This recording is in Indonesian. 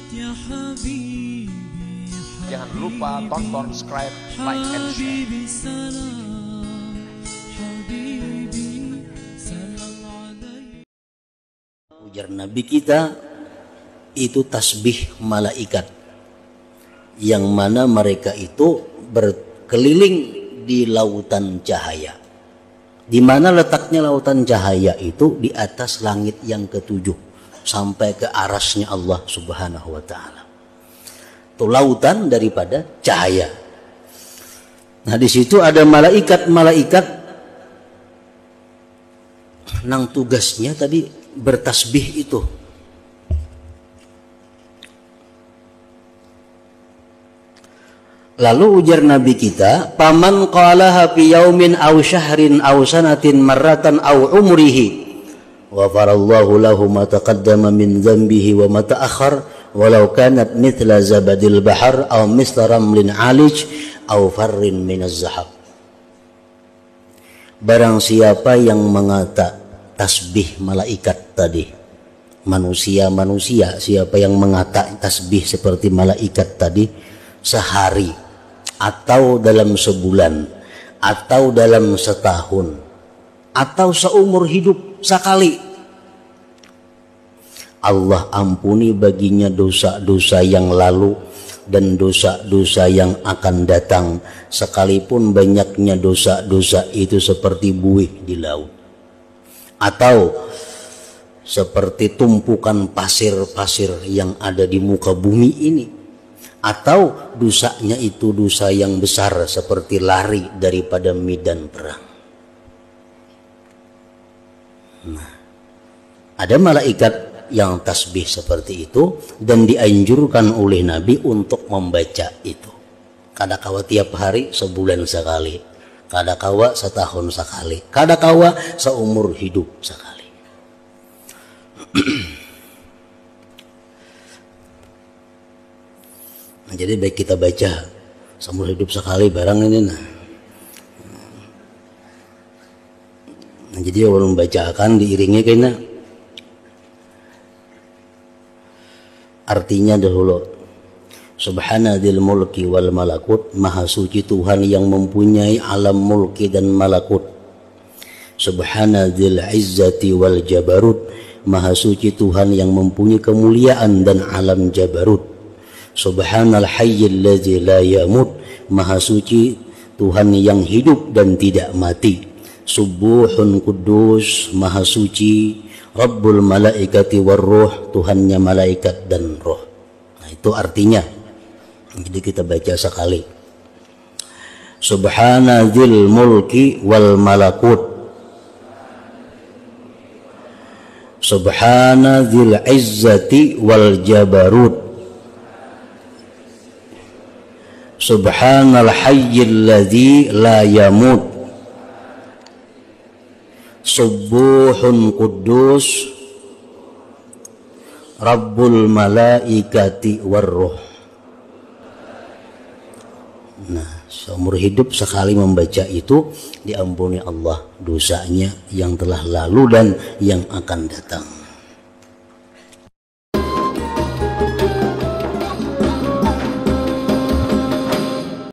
Jangan lupa tonton, subscribe, like, and share. Ujar Nabi kita itu tasbih malaikat, yang mana mereka itu berkeliling di lautan cahaya. Di mana letaknya lautan cahaya itu? Di atas langit yang ketujuh sampai ke arasnya Allah Subhanahu wa ta'ala. Itu lautan daripada cahaya. Nah, di situ ada malaikat-malaikat nang tugasnya tadi bertasbih itu. Lalu ujar Nabi kita, "Paman qalaha fi yaumin aw syahrin aw sanatin marratan aw umrihi, ghafarallahu lahu ma taqaddama min dhanbihi wa ma ta'akhkhar, walau kanat mithla zabadil bahar aw mithla ramlin alij aw farrin minaz zahab." Barang siapa yang mengata tasbih malaikat tadi, manusia, siapa yang mengata tasbih seperti malaikat tadi sehari atau dalam sebulan atau dalam setahun atau seumur hidup sekali, Allah ampuni baginya dosa-dosa yang lalu dan dosa-dosa yang akan datang, sekalipun banyaknya dosa-dosa itu seperti buih di laut atau seperti tumpukan pasir-pasir yang ada di muka bumi ini, atau dosanya itu dosa yang besar seperti lari daripada medan perang. Nah, ada malaikat yang tasbih seperti itu dan dianjurkan oleh Nabi untuk membaca itu. Kadakawa tiap hari, sebulan sekali, kadakawa setahun sekali, kadakawa seumur hidup sekali. Nah, jadi baik kita baca seumur hidup sekali barang ini. Nah, jadi kalau membacakan diiringi kayaknya artinya dahulu, Subhanadzil mulki wal malakut, maha suci Tuhan yang mempunyai alam mulki dan malakut. Subhanadzil izzati wal jabarut, maha suci Tuhan yang mempunyai kemuliaan dan alam jabarut. Subhanal hayyil ladzi la yamut, maha suci Tuhan yang hidup dan tidak mati. Subuhun kudus, maha suci Rabbul malaikati warruh, Tuhannya malaikat dan roh. Nah, itu artinya. Jadi kita baca sekali. Subhanadzil mulki wal malakut, Subhanadzil izzati wal jabarut, Subhanal hayyil ladzi la yamut, Subuhun kudus Rabbul malaikati warruh. Nah, seumur hidup sekali membaca itu diampuni Allah dosanya yang telah lalu dan yang akan datang.